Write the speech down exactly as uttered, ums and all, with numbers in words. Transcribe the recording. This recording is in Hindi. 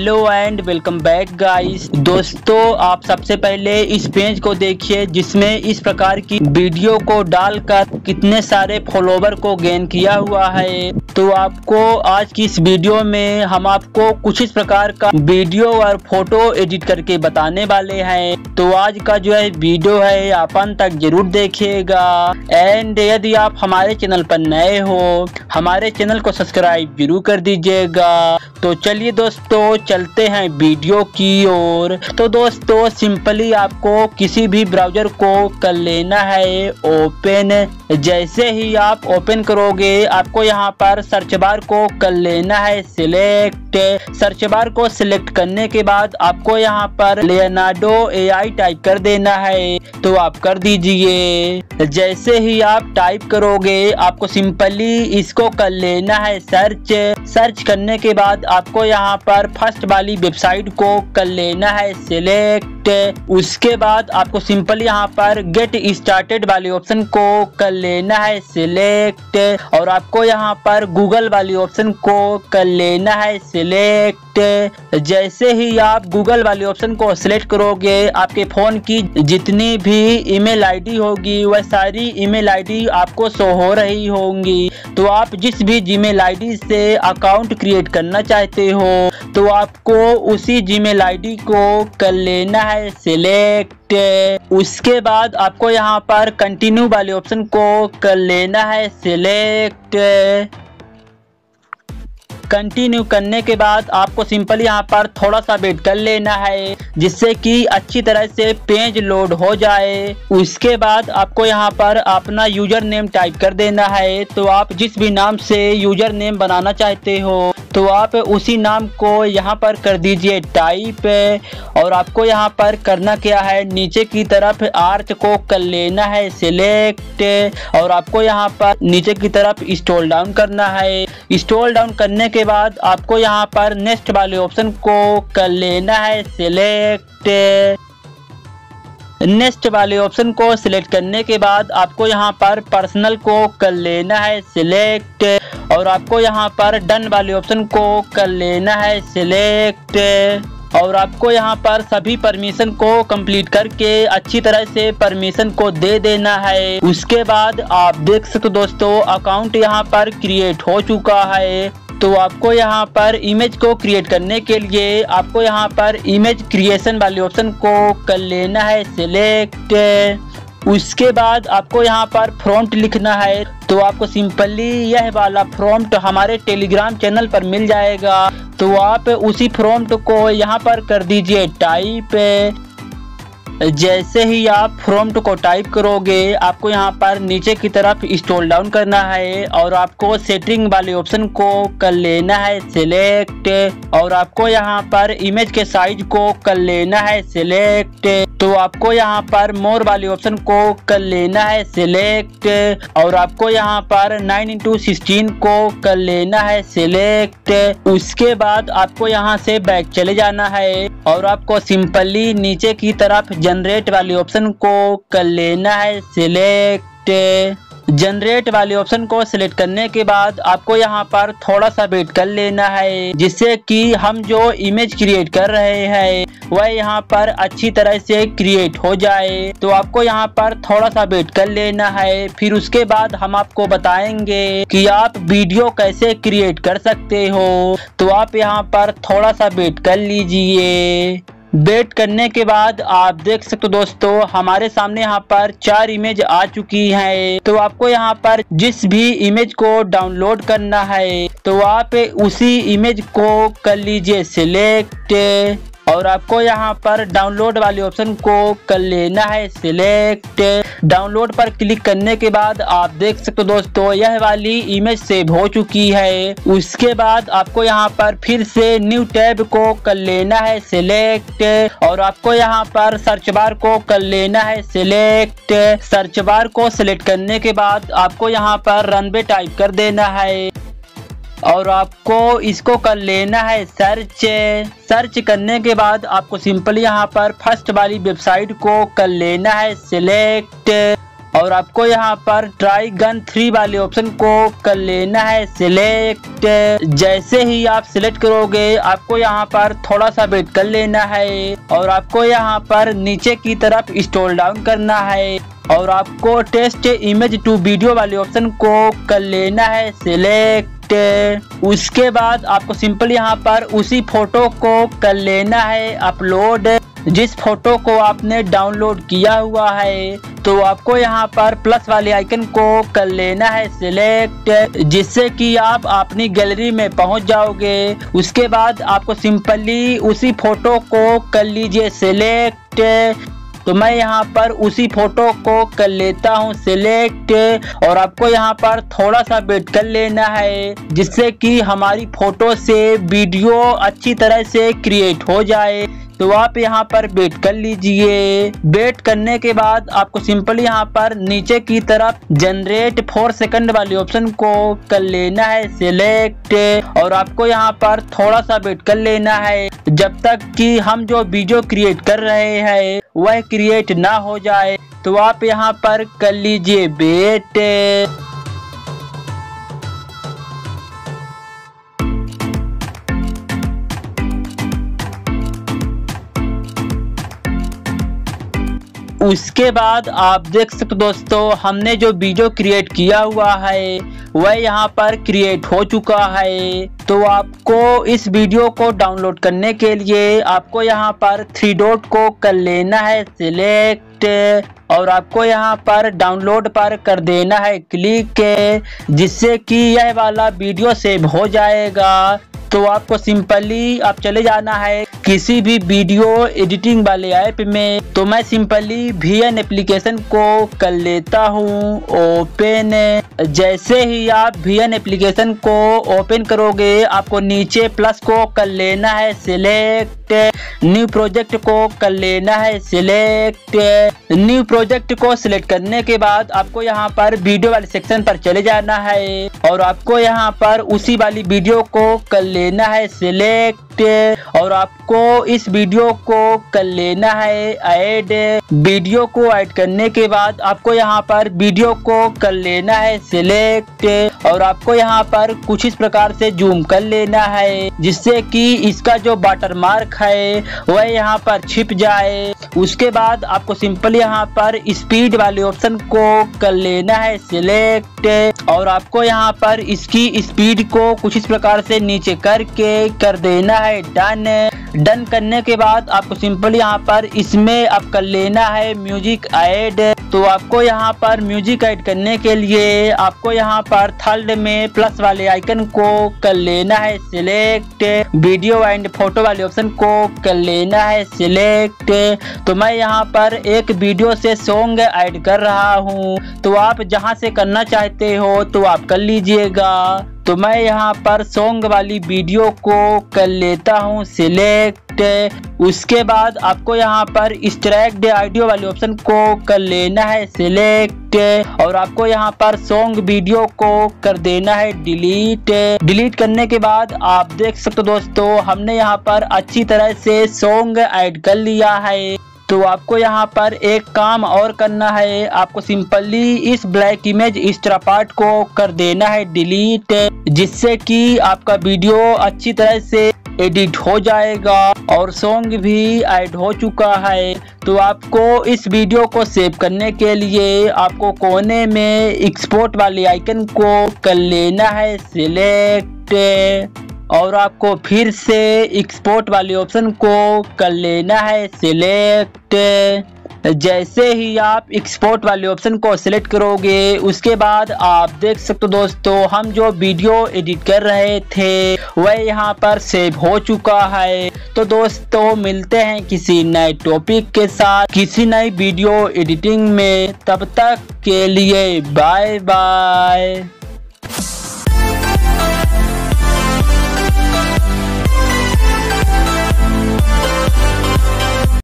Hello and welcome back guys. दोस्तों, आप सबसे पहले इस पेज को देखिए जिसमें इस प्रकार की वीडियो को डालकर कितने सारे फॉलोवर को गेन किया हुआ है। तो आपको आज की इस वीडियो में हम आपको कुछ इस प्रकार का वीडियो और फोटो एडिट करके बताने वाले हैं। तो आज का जो है वीडियो है आप अंत तक जरूर देखिएगा। एंड यदि आप हमारे चैनल पर नए हो हमारे चैनल को सब्सक्राइब जरूर कर दीजिएगा। तो चलिए दोस्तों चलते हैं वीडियो की ओर। तो दोस्तों सिंपली आपको किसी भी ब्राउजर को कर लेना है ओपन। जैसे ही आप ओपन करोगे आपको यहाँ पर सर्च बार को कर लेना है सिलेक्ट। सर्च बार को सिलेक्ट करने के बाद आपको यहाँ पर लियोनार्डो एआई टाइप कर देना है। तो आप कर दीजिए। जैसे ही आप टाइप करोगे आपको सिंपली इसको कर लेना है सर्च। सर्च करने के बाद आपको यहाँ पर फर्स्ट वाली वेबसाइट को कर लेना है सिलेक्ट। उसके बाद आपको सिंपल यहाँ पर गेट स्टार्टेड वाले ऑप्शन को कर लेना है सिलेक्ट और आपको यहाँ पर गूगल वाली ऑप्शन को कर लेना है सिलेक्ट। जैसे ही आप गूगल वाले ऑप्शन को सिलेक्ट करोगे आपके फोन की जितनी भी ईमेल आईडी होगी वह सारी ईमेल आईडी आपको शो हो रही होंगी। तो आप जिस भी जीमेल आईडी से अकाउंट क्रिएट करना चाहते हो तो आपको उसी जीमेल आईडी को कर लेना है सिलेक्ट। उसके बाद आपको यहाँ पर कंटिन्यू वाले ऑप्शन को कर लेना है सिलेक्ट। कंटिन्यू करने के बाद आपको सिंपल यहाँ पर थोड़ा सा वेट कर लेना है जिससे कि अच्छी तरह से पेज लोड हो जाए। उसके बाद आपको यहाँ पर अपना यूजर नेम टाइप कर देना है। तो आप जिस भी नाम से यूजर नेम बनाना चाहते हो तो आप उसी नाम को यहाँ पर कर दीजिए टाइप। और आपको यहाँ पर करना क्या है, नीचे की तरफ आर्च को कर लेना है सिलेक्ट और आपको यहाँ पर नीचे की तरफ स्क्रॉल डाउन करना है। स्क्रॉल डाउन करने के बाद आपको यहाँ पर नेक्स्ट वाले ऑप्शन को कर लेना है सिलेक्ट। नेक्स्ट वाले ऑप्शन को सिलेक्ट करने के बाद आपको यहाँ पर पर्सनल को कर लेना है सिलेक्ट और आपको यहाँ पर डन वाले ऑप्शन को कर लेना है सिलेक्ट और आपको यहाँ पर सभी परमिशन को कंप्लीट करके अच्छी तरह से परमिशन को दे देना है। उसके बाद आप देख सकते हो दोस्तों अकाउंट यहाँ पर क्रिएट हो चुका है। तो आपको यहाँ पर इमेज को क्रिएट करने के लिए आपको यहाँ पर इमेज क्रिएशन वाले ऑप्शन को कर लेना है सिलेक्ट। उसके बाद आपको यहाँ पर प्रॉम्प्ट लिखना है। तो आपको सिंपली यह वाला प्रॉम्प्ट हमारे टेलीग्राम चैनल पर मिल जाएगा। तो आप उसी प्रॉम्प्ट को यहाँ पर कर दीजिए टाइप। जैसे ही आप प्रॉम्प्ट को टाइप करोगे आपको यहाँ पर नीचे की तरफ स्क्रॉल डाउन करना है और आपको सेटिंग वाले ऑप्शन को कर लेना है सिलेक्ट और आपको यहाँ पर इमेज के साइज को कर लेना है सिलेक्ट। तो आपको यहाँ पर मोर वाले ऑप्शन को कर लेना है सिलेक्ट और आपको यहाँ पर नाइन इंटू सिक्सटीन को कर लेना है सिलेक्ट। उसके बाद आपको यहाँ से बैक चले जाना है और आपको सिंपली नीचे की तरफ जनरेट वाले ऑप्शन को कर लेना है सिलेक्ट। जनरेट वाले ऑप्शन को सिलेक्ट करने के बाद आपको यहाँ पर थोड़ा सा वेट कर लेना है जिससे कि हम जो इमेज क्रिएट कर रहे हैं वह यहाँ पर अच्छी तरह से क्रिएट हो जाए। तो आपको यहाँ पर थोड़ा सा वेट कर लेना है। फिर उसके बाद हम आपको बताएंगे कि आप वीडियो कैसे क्रिएट कर सकते हो। तो आप यहाँ पर थोड़ा सा वेट कर लीजिए। वेट करने के बाद आप देख सकते हो दोस्तों हमारे सामने यहाँ पर चार इमेज आ चुकी हैं। तो आपको यहाँ पर जिस भी इमेज को डाउनलोड करना है तो आप उसी इमेज को कर लीजिए सिलेक्ट और आपको यहाँ पर डाउनलोड वाले ऑप्शन को कर लेना है सिलेक्ट। डाउनलोड पर क्लिक करने के बाद आप देख सकते हो दोस्तों यह वाली इमेज सेव हो चुकी है। उसके बाद आपको यहाँ पर फिर से न्यू टैब को कर लेना है सिलेक्ट और आपको यहाँ पर सर्च बार को कर लेना है सिलेक्ट। सर्च बार को सिलेक्ट करने के बाद आपको यहाँ पर रनवे टाइप कर देना है और आपको इसको कर लेना है सर्च। सर्च करने के बाद आपको सिंपल यहाँ पर फर्स्ट वाली वेबसाइट को कर लेना है सिलेक्ट और और आपको यहाँ पर ट्राई गन थ्री वाले ऑप्शन को कर लेना है सिलेक्ट। जैसे ही आप सिलेक्ट करोगे आपको यहाँ पर थोड़ा सा वेट कर लेना है और आपको यहाँ पर नीचे की तरफ स्क्रॉल डाउन करना है और आपको टेस्ट इमेज टू वीडियो वाले ऑप्शन को कर लेना है सिलेक्ट। उसके बाद आपको सिंपल यहाँ पर उसी फोटो को कर लेना है अपलोड, जिस फोटो को आपने डाउनलोड किया हुआ है। तो आपको यहाँ पर प्लस वाले आइकन को कर लेना है सिलेक्ट, जिससे कि आप अपनी गैलरी में पहुंच जाओगे। उसके बाद आपको सिंपली उसी फोटो को कर लीजिए सिलेक्ट। तो मैं यहाँ पर उसी फोटो को कर लेता हूँ सिलेक्ट और आपको यहाँ पर थोड़ा सा वेट कर लेना है, जिससे कि हमारी फोटो से वीडियो अच्छी तरह से क्रिएट हो जाए। तो आप यहाँ पर वेट कर लीजिए। वेट करने के बाद आपको सिंपल यहाँ पर नीचे की तरफ जनरेट फोर सेकंड वाले ऑप्शन को कर लेना है सिलेक्ट और आपको यहाँ पर थोड़ा सा वेट कर लेना है जब तक कि हम जो वीडियो क्रिएट कर रहे हैं वह क्रिएट ना हो जाए। तो आप यहाँ पर कर लीजिए वेट। उसके बाद आप देख सकते दोस्तों हमने जो वीडियो क्रिएट किया हुआ है वह यहाँ पर क्रिएट हो चुका है। तो आपको इस वीडियो को डाउनलोड करने के लिए आपको यहाँ पर थ्री डॉट को कर लेना है सिलेक्ट और आपको यहाँ पर डाउनलोड पर कर देना है क्लिक, जिससे कि यह वाला वीडियो सेव हो जाएगा। तो आपको सिंपली आप चले जाना है किसी भी वीडियो एडिटिंग वाले ऐप में। तो मैं सिंपली वी एन एप्लीकेशन को कर लेता हूँ ओपन। जैसे ही आप वी एन एप्लीकेशन को ओपन करोगे आपको नीचे प्लस को कर लेना है सिलेक्ट, न्यू प्रोजेक्ट को कर लेना है सिलेक्ट। न्यू प्रोजेक्ट को सिलेक्ट करने के बाद आपको यहाँ पर वीडियो वाले सेक्शन पर चले जाना है और आपको यहाँ पर उसी वाली वीडियो को कर लेना है सिलेक्ट और आपको इस वीडियो को कर लेना है ऐड। वीडियो को ऐड करने के बाद आपको यहाँ पर वीडियो को कर लेना है सिलेक्ट और आपको यहाँ पर कुछ इस प्रकार से जूम कर लेना है, जिससे कि इसका जो वाटर मार्क है वह यहाँ पर छिप जाए। उसके बाद आपको सिंपल यहाँ पर स्पीड वाले ऑप्शन को कर लेना है सिलेक्ट और आपको यहाँ पर इसकी स्पीड को कुछ इस प्रकार से नीचे करके कर देना है डन। डन करने के बाद आपको सिंपल यहाँ पर इसमें अब कर लेना है म्यूजिक ऐड। तो आपको यहाँ पर म्यूजिक ऐड करने के लिए आपको यहाँ पर थर्ड में प्लस वाले आइकन को कर लेना है सिलेक्ट, वीडियो एंड फोटो वाले ऑप्शन को कर लेना है सिलेक्ट। तो मैं यहाँ पर एक वीडियो से सॉन्ग ऐड कर रहा हूँ, तो आप जहाँ से करना चाहते हो तो आप कर लीजिएगा। तो मैं यहाँ पर सॉन्ग वाली वीडियो को कर लेता हूँ सिलेक्ट। उसके बाद आपको यहाँ पर एक्सट्रैक्ट ऑडियो वाले ऑप्शन को कर लेना है सिलेक्ट और आपको यहाँ पर सॉन्ग वीडियो को कर देना है डिलीट। डिलीट करने के बाद आप देख सकते हो दोस्तों हमने यहाँ पर अच्छी तरह से सॉन्ग ऐड कर लिया है। तो आपको यहाँ पर एक काम और करना है, आपको सिंपली इस ब्लैक इमेज एक्स्ट्रा पार्ट को कर देना है डिलीट, जिससे कि आपका वीडियो अच्छी तरह से एडिट हो जाएगा और सॉन्ग भी ऐड हो चुका है। तो आपको इस वीडियो को सेव करने के लिए आपको कोने में एक्सपोर्ट वाले आइकन को कर लेना है सिलेक्ट और आपको फिर से एक्सपोर्ट वाले ऑप्शन को कर लेना है सिलेक्ट। जैसे ही आप एक्सपोर्ट वाले ऑप्शन को सिलेक्ट करोगे उसके बाद आप देख सकते हो दोस्तों हम जो वीडियो एडिट कर रहे थे वह यहाँ पर सेव हो चुका है। तो दोस्तों मिलते हैं किसी नए टॉपिक के साथ किसी नई वीडियो एडिटिंग में, तब तक के लिए बाय बाय।